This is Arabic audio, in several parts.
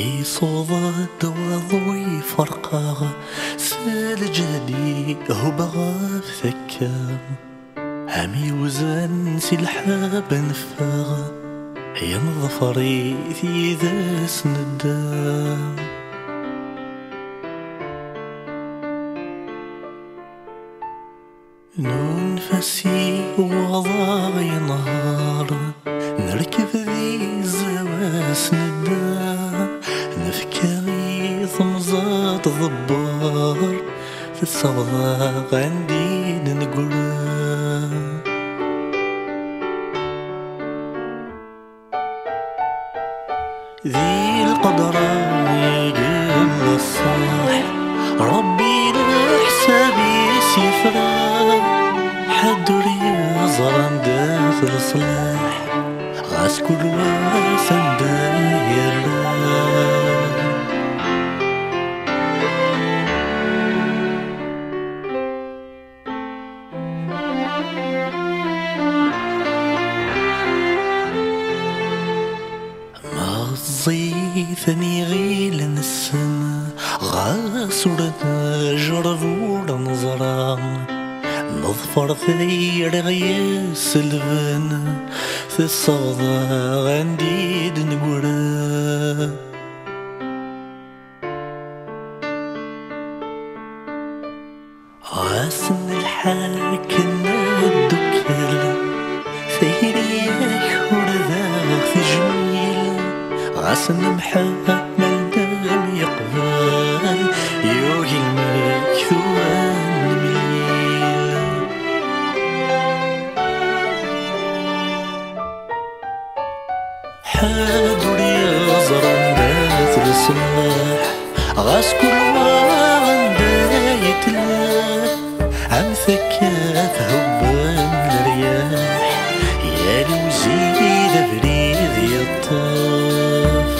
يصوض وضوي فرقاغ سالجدي هو بغاف ثكا همي وزن سلحاب نفاغ ينظفري في ذا سندام ننفسي وضاغي نهار نركب ذي زواس ندام نفكري ثمزات ضبار في الصوضاغ عندي نقول ذي القدرة يقل الصاح ربي لحسابي سيفرا حدري زران داث الصلاح غاس كل واسن داير ثني غيل السما غاسورة جربور نظرام نظفر ثير غياس الفن في الصوضة عندي دنقرا عاسن الحاكم الدكال ثيري يكور ذاك جميل عسن محمد دام يقبل يوهي المكثوان ميل حادر يا زران بات الصلاح غاس كل وان دايت الله عم ثكاف هبان الرياح يا لوزيد بريد يطاف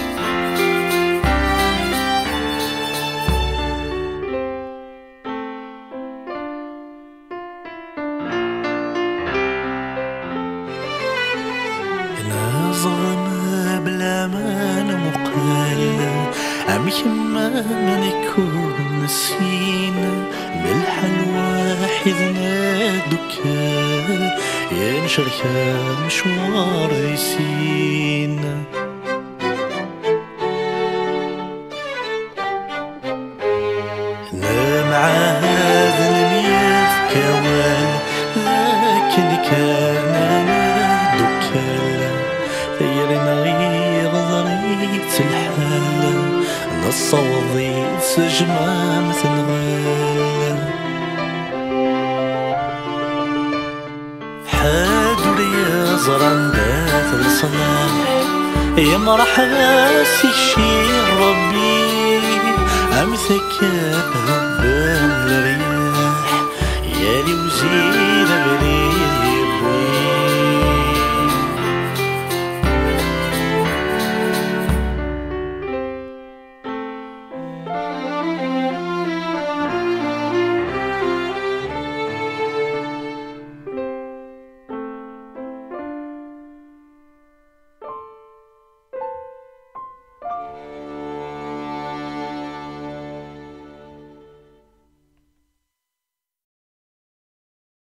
نظام بلا ما مقال عم يما من يكون نسينا بالحلوى حذنا دكان يا نشركة مشوار ذي سينا مع هذا المياه كوان لكن كان انا دكان ثيرنا غير ضريت الحالة نصوضي سجمة مثل غالة حاجر يا زران داث الصلاح يا مرحبا سي الشير ربي عم ثكاب